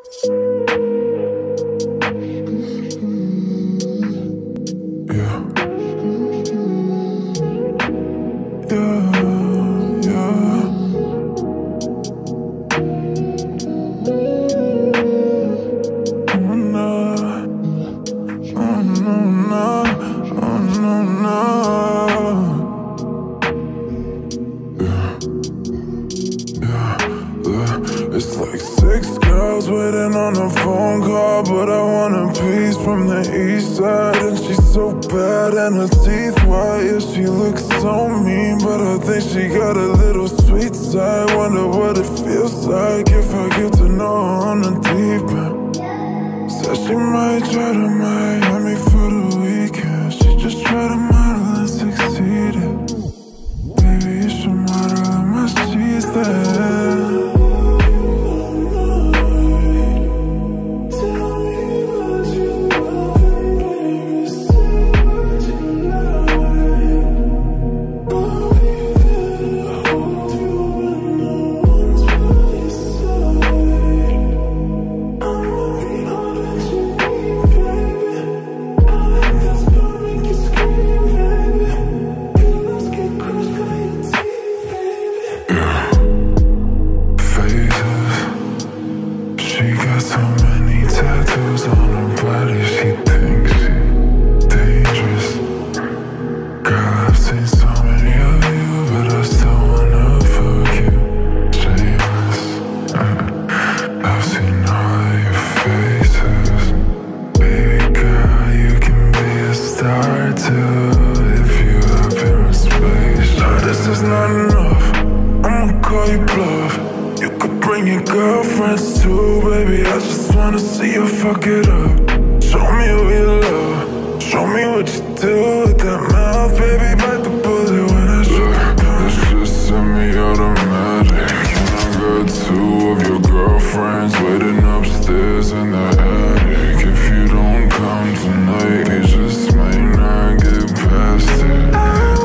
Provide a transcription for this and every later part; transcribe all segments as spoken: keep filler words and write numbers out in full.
It's like six girls waiting on a phone call, but I want a piece from the east side. And she's so bad and her teeth white. Yeah, she looks so mean, but I think she got a little sweet side. Wonder what it feels like if I get to know her on the deep end. Said she might try to Miami for the weekend. She just tried to model and succeeded. Baby, you should model on my sheets then. So many tattoos on her body, she thinks she's dangerous. Girl, I've seen so many of you, but I still wanna fuck you. Shameless. I've seen all of your faces. Baby girl, you can be a star too if you up in space. No, this is not enough. I'ma call you bluff. You could bring your girlfriends too, baby. I just wanna see you fuck it up. Show me what you love. Show me what you do with that mouth, baby. Bite the bullet when I shoot. This just semi-automatic. Can I got two of your girlfriends waiting upstairs in the attic. If you don't come tonight, you just might not get past it.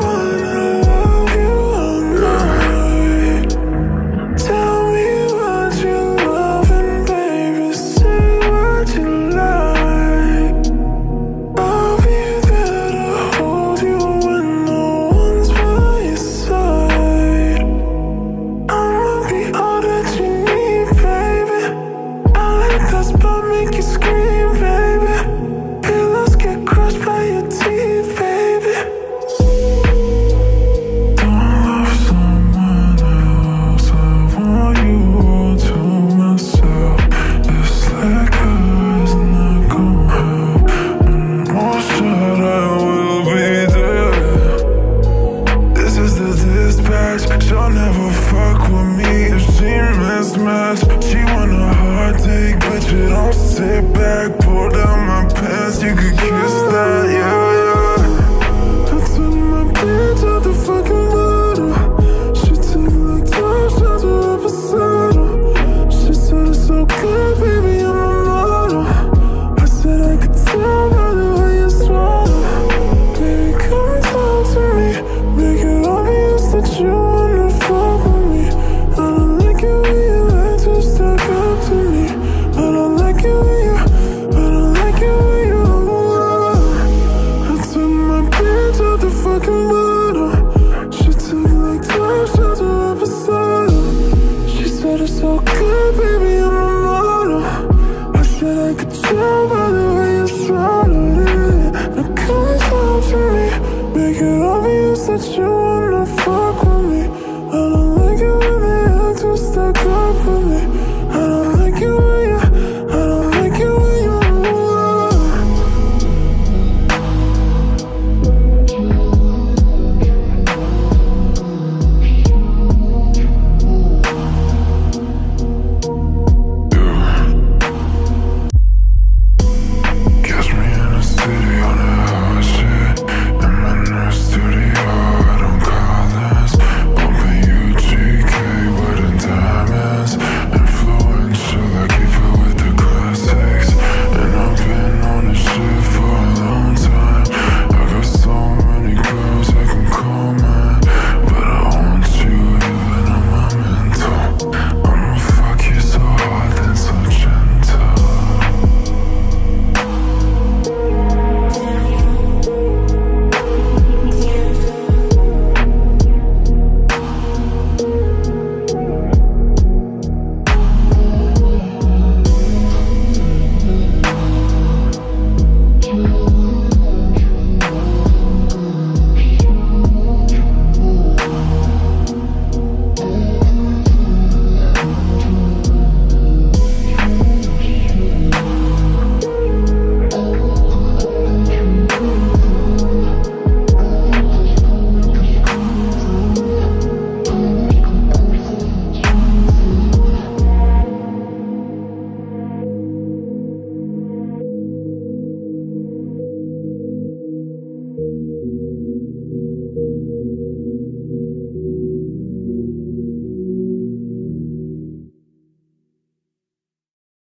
She'll never fuck with me if she mismatched. She want a hard take, but you don't sit back. Pull down my pants, you could kiss that, yeah.